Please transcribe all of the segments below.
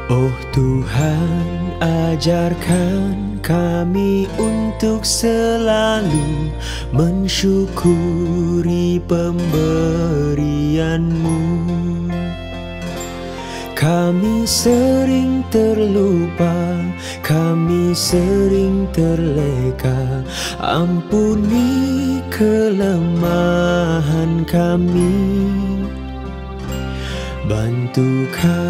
Oh Tuhan, ajarkan kami untuk selalu mensyukuri pemberian-Mu. Kami sering terlupa, kami sering terleka. Ampuni kelemahan kami, bantu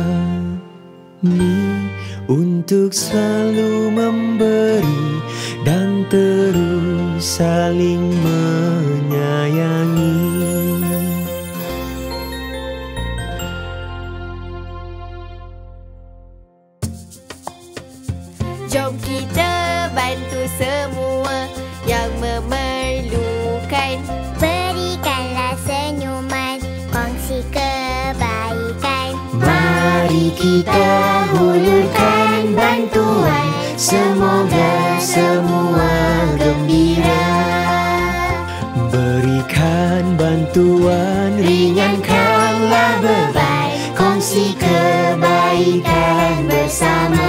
kami untuk selalu memberi dan terus saling menyayangi. Jom kita bantu semua yang memerlukan. Berikanlah senyuman, kongsi kebaikan. Mari kita hulurkan bantuan, semoga semua gembira. Berikan bantuan, ringankanlah beban, kongsi kebaikan bersama.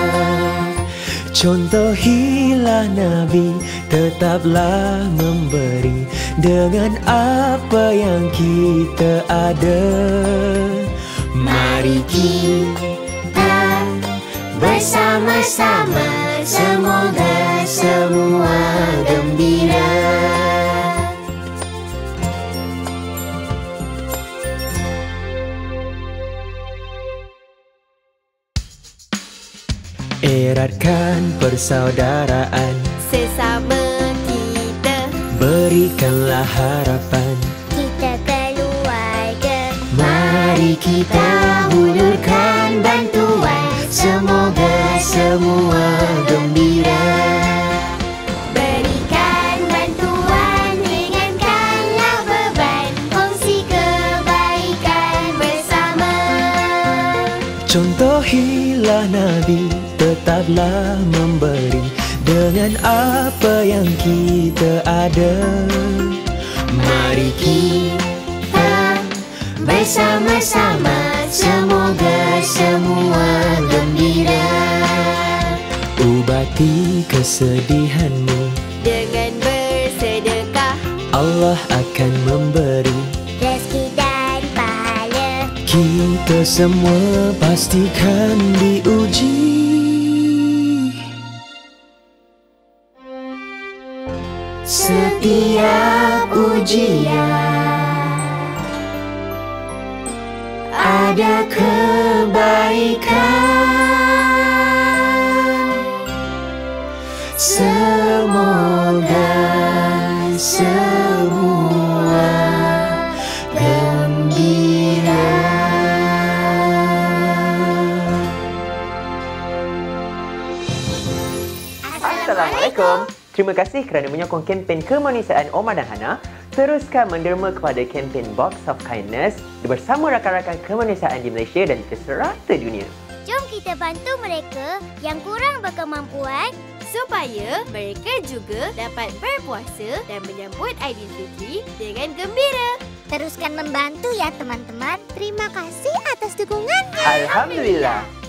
Contohilah Nabi, tetaplah memberi dengan apa yang kita ada. Mari kita bersama-sama, semoga semua gembira. Eratkan persaudaraan Sesama kita, berikanlah harapan. Kita keluarga, Mari kita hulurkan bantuan, semoga semua gembira. berikan bantuan, ringankanlah beban, kongsi kebaikan bersama. Contohilah Nabi, tetaplah memberi dengan apa yang kita ada. Mari kita bersama-sama, semoga semua gembira. Ubati kesedihanmu, dengan bersedekah. Allah akan memberi. Rezeki dan pahala, Kita semua pastikan diuji. Setiap ujian ada kebaikan. Semoga semua gembira. Assalamualaikum. Terima kasih kerana menyokong kempen kemanusiaan Omar dan Hana. Teruskan menderma kepada kempen Box of Kindness bersama rakan-rakan kemanusiaan di Malaysia dan ke serata dunia. jom kita bantu mereka yang kurang berkemampuan. Supaya mereka juga dapat berpuasa dan menyambut Aidilfitri dengan gembira. Teruskan membantu ya teman-teman. Terima kasih atas dukungannya. Alhamdulillah.